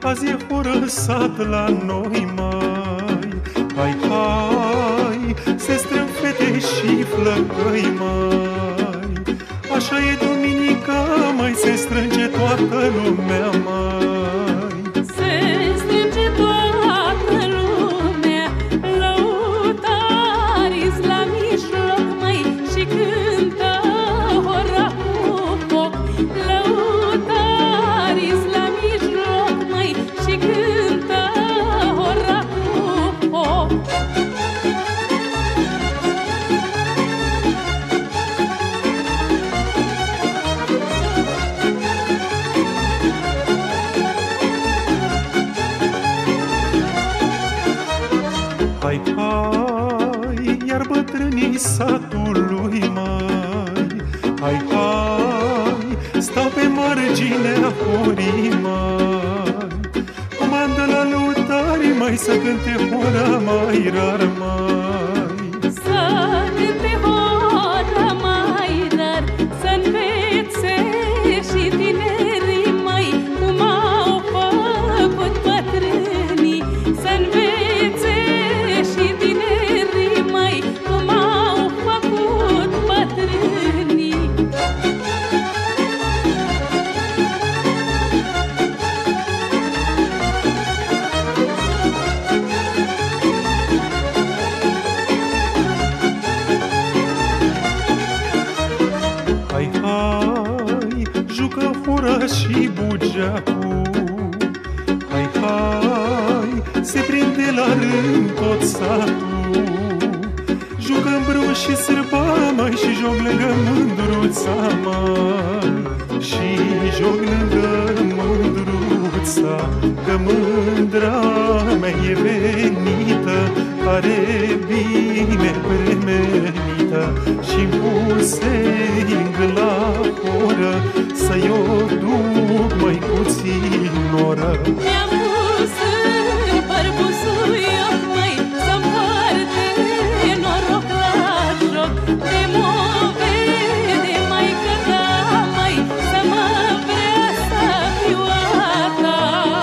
azi e fără sat la noi, mai. Hai, hai, se strâng fete și flăcăi, mai. Așa e duminica, mai, se strânge toată lumea, mai. Se strânge toată lumea, lăutarii la mijloc, mai, și cântă ora cu foc. Lăutarii la mijloc, mai, și cântă ora cu foc. Hai, hai, iar bătrânii satului, mai. Hai, hai, stau pe marginea horii, mai. Comandă la lăutari, mai, să cânte hora mai rar, mai. Să cânte hora mai rar, să învețe și tinerii, mai, cum au făcut bătrânii. Să învețe și tinerii, mai, cum au făcut bătrânii. Hai, hai, jucă hora și bugeacul. Hai, hai, se prinde la rând tot satul. Jucă îmbrâu și sârba, mai, și joc lângă mândruța, mai. Și joc lângă mândruța, că mândra mea e venită, are bine premenită și-mi puse la oră să-i o duc mai puțin oră. Mi-am pus în păr busuioc, mai, să-mi parte noroc la joc. De mă vede maică ta, mai, să mă vrea să fiu a ta.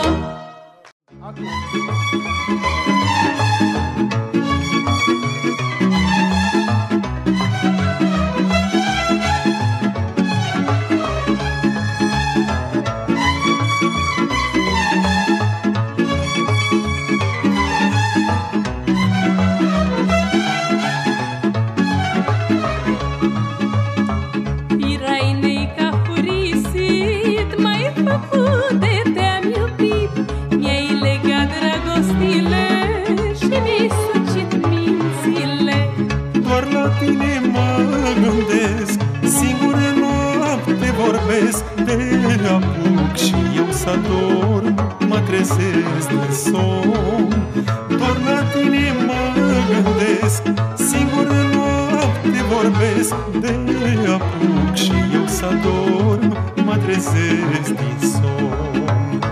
Irainei ca furisit, m-ai făcut de te-am iubit. Mi-ai legat dragostile și mi-ai sucit mințile. Doar la tine mă gândesc, singură noapte vorbesc. De apuc și eu să dorm, mă trezesc din somn. Doar la tine mă gândesc, singură noapte vorbesc. De apuc și eu să dorm, mă trezesc din somn.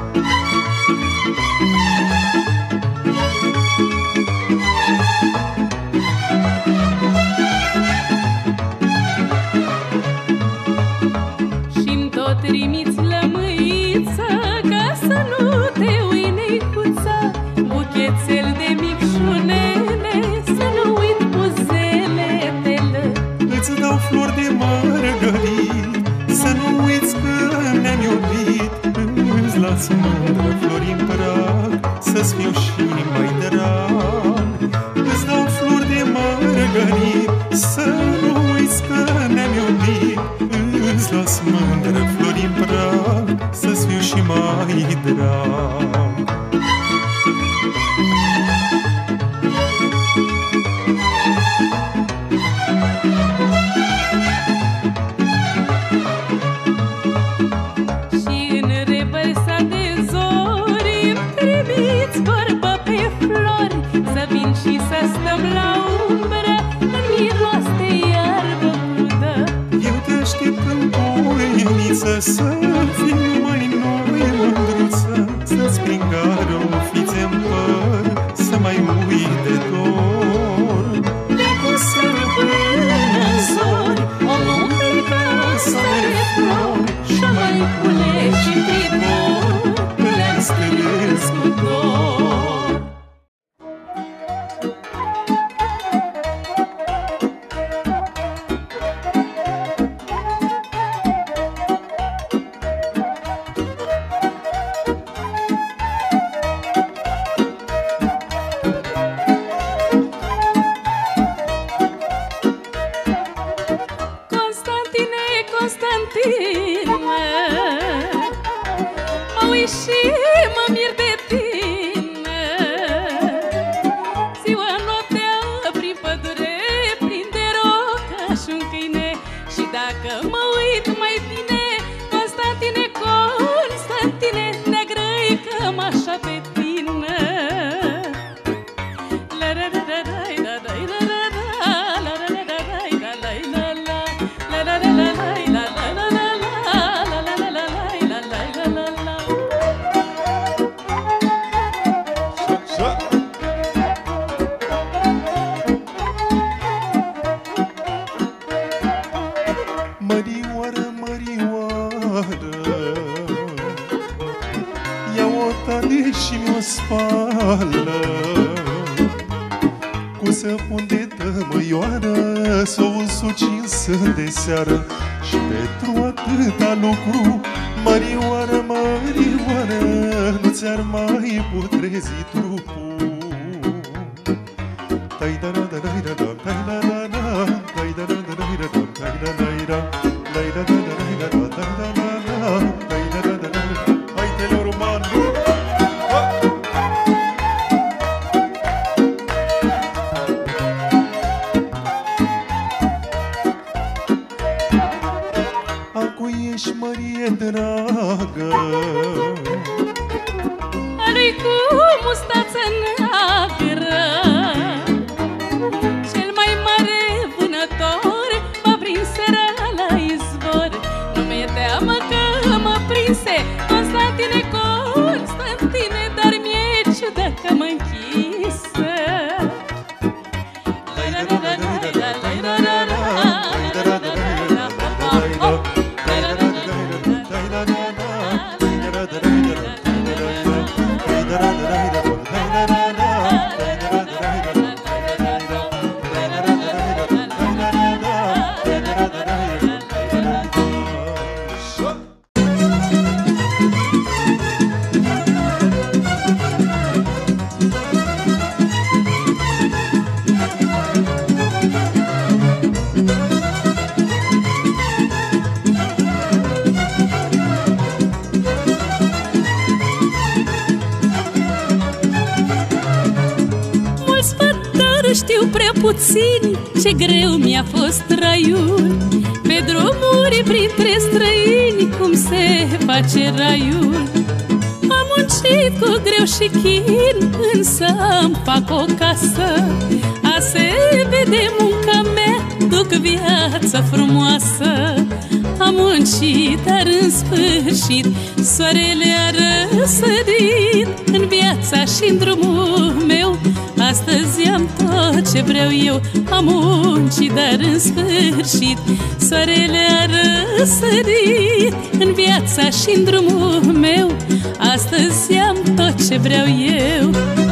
Și-mi tot trimiți lămâiță, ca să nu te ui, neicuța. Buchețel de micșunele, să nu uit buzele tale. Îți dau flori de margărit, să nu uiți că ne-am iubit. Îți las mândră flori în prag, să-ți fiu și mai drag. Îți dau flori de margărit, să nu uiți că ne-am iubit. Îți las mândră flori în prag, să-ți fiu și mai drag. Și în revărsa de zori îmi trimiți vorbă pe flori, să vin și să stăm la umbră în miros de iarbă crudă. Eu te aștept în poieniță, să fim mai noi, mândruță. Să-ți prind garofițe-n păr, să mai uit de dor. De cu seară până în zori, omul plecă să flori și mai pune și pridor. Le-am stărit și mă mir de tine. Ziua noaptea prin pădure prinde roca și un câine. Și dacă mă uit mai bine, Constantine, Constantine, neagră-i cam așa pe tine. Mărioară, mărioară, ia-o tare și mi-o spală cu săpun de tămăioară, s-o usuci în sân de seară. Și pentru atâta lucru, mărioară, mărioară, nu ți-ar mai putrezi trupul. Haide, roman! Acu ești, mărie dragă, Lui cu mustață neagră, cel mai mare vânător m-a prins seara la izvor. Nu mi-e teamă că mă prinse, Constantine, Constantine, dar mi-e ciudă că mă închise. Știu prea puțin ce greu mi-a fost traiul, pe drumuri printre străini cum se face raiul. Am muncit cu greu și chin, însă îmi fac o casă. A se vede munca mea, duc viața frumoasă. Am muncit, dar în sfârșit soarele a răsărit în viața și-n drumul meu. Astăzi am tot ce vreau eu. Am muncit, dar în sfârșit soarele a răsărit în viața și-n drumul meu. Astăzi am tot ce vreau eu.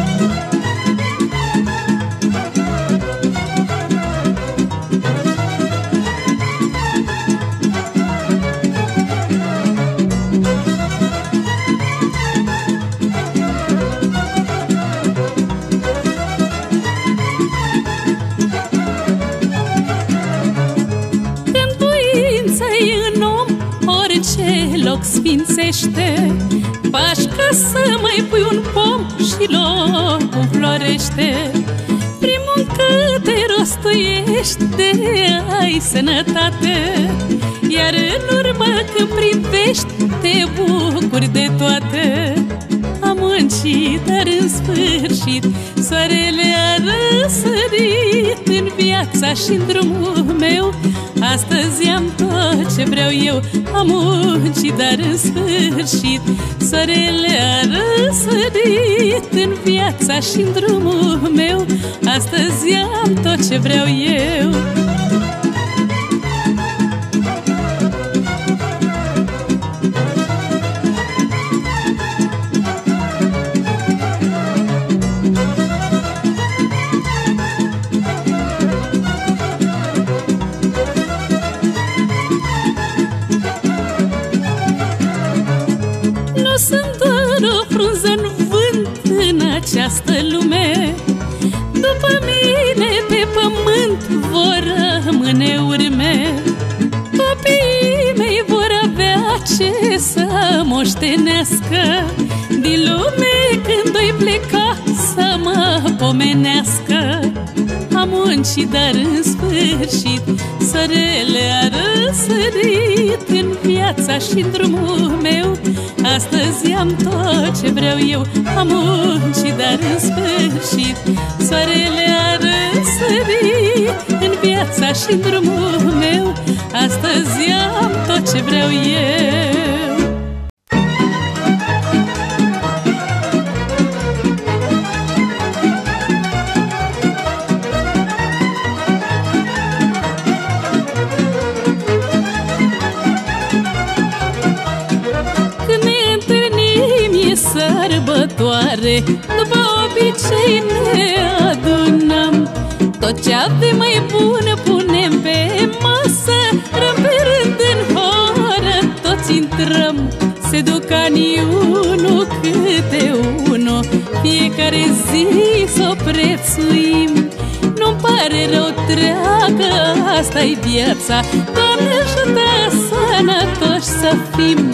Loc sfințește, faci ca să mai pui un pom și locul florește. Prin muncă te rostuiești de ai sănătate, iar în urmă când privești te bucuri de toate. Am muncit, dar în sfârșit soarele a răsărit în viața și-n drumul meu. Astăzi am tot ce vreau eu. Am muncit, dar în sfârșit soarele a răsărit în viața și-n drumul meu. Astăzi am tot ce vreau eu. Această lume, după mine pe pământ vor rămâne urme. Copiii mei vor avea ce să moștenească din lume când o-i pleca să mă pomenească. Am muncit, dar în sfârșit soarele a răsărit în viața și în drumul meu. Astăzi am tot ce vreau eu. Am muncit, dar în sfârșit soarele a răsărit în viața și în drumul meu. Astăzi am tot ce vreau eu. Sărbătoare, după obicei ne adunăm. Tot ce avem mai bun punem pe masă, rând pe rând în horă toți intrăm. Se duc anii unul câte unul, fiecare zi s-o prețuim. Nu-mi pare rău, treacă, asta-i viața. Doamne ajută, sănătoși să fim.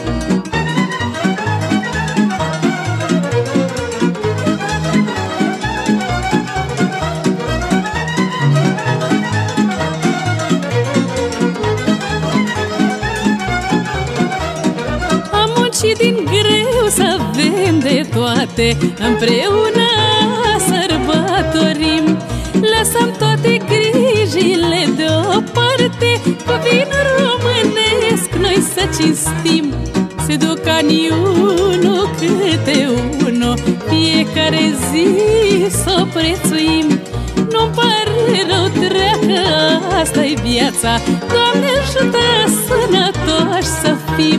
Și din greu să avem de toate, împreună sărbătorim. Lăsăm toate grijile deoparte, cu vin românesc noi să cinstim. Se duc anii unul câte unul, fiecare zi s-o prețuim. Nu-mi pare rău, treacă, asta-i viața. Doamne ajută, sănătoși să fim.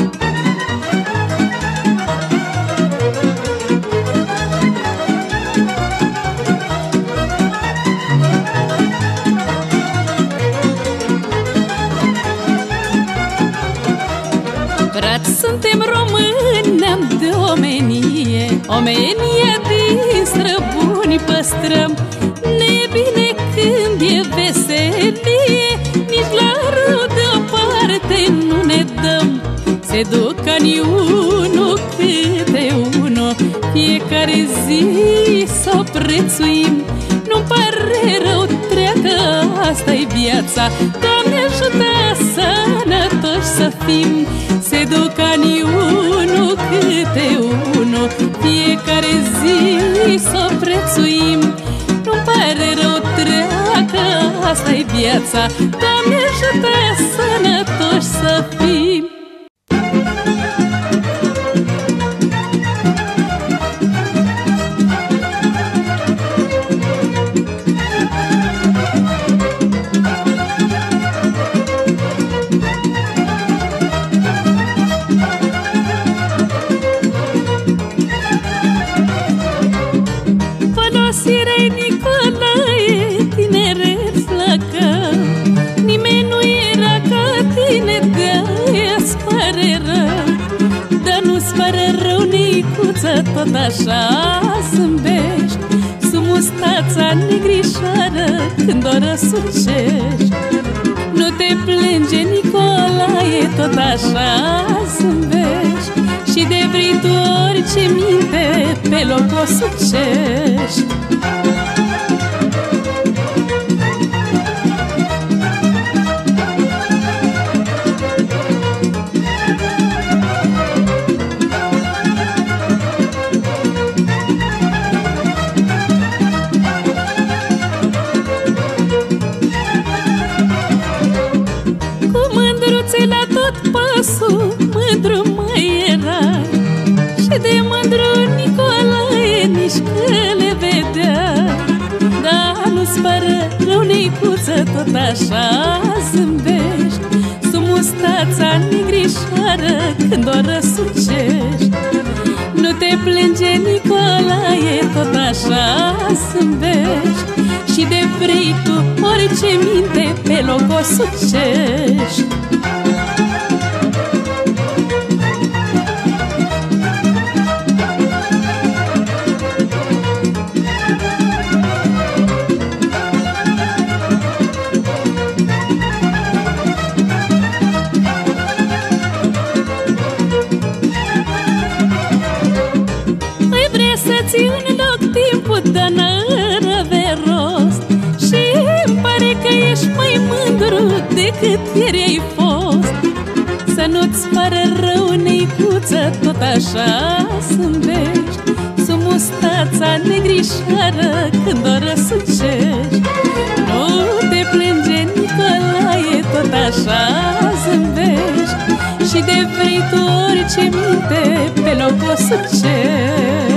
Suntem români, neam de omenie, omenia din străbuni păstrăm. Ne-e bine când e veselie, nici la rău deoparte nu ne dăm. Se duc anii unul câte unul, fiecare zi s-o prețuim. Nu-mi pare rău, treacă, asta-i viața. Doamne ajută, sănătoși să fim. Se duc anii unul câte unul, fiecare zi s-o prețuim. Nu-mi pare rău, treacă, asta-i viața. Doamne ajută, sănătoși să fim. Tot așa zâmbești sub mustața negrișoară când o răsucești. Nu te plânge, Nicolae, tot așa zâmbești și de vrei tu orice minte pe loc o sucești. Mândru mai erai și de mândru, Nicolae, nici că le vedea. Dar nu-ți pare rău, Nicuță, tot așa zâmbești sub mustața negrișoară când o răsucești. Nu te plânge, Nicolae, tot așa zâmbești și de vrei tu orice minte pe loc o sucești. decât ieri ai fost. Să nu-ți pare rău, neicuță, tot așa zâmbești sub mustața negrișoară când o răsucești. Nu te plânge, Nicolae, tot așa zâmbești și de vrei tu orice minte pe loc o sucești.